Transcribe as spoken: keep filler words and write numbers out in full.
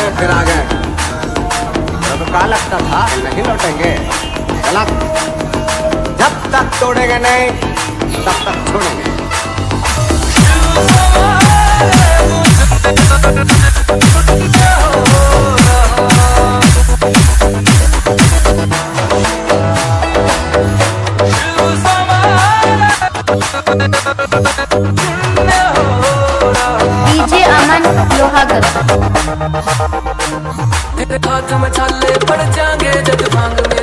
गए फिर आ गए। तो क्या लगता था नहीं लौटेंगे? गलत। जब तक तोड़ेंगे नहीं तब तक छोड़ेंगे। डीजे अमन लोहागढ़। तेरे हाथ में छाले पड़ जाएंगे जब भांग